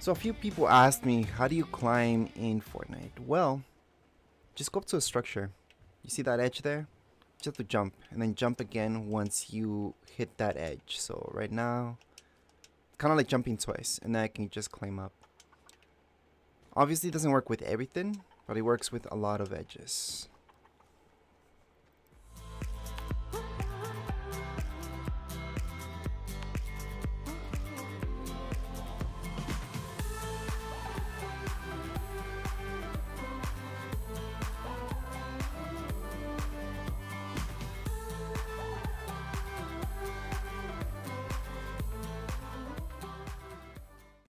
So a few people asked me, how do you climb in Fortnite? Well, just go up to a structure. You see that edge there? Just have to jump, and then jump again once you hit that edge. So right now, kind of like jumping twice, and then I can just climb up. Obviously it doesn't work with everything, but it works with a lot of edges.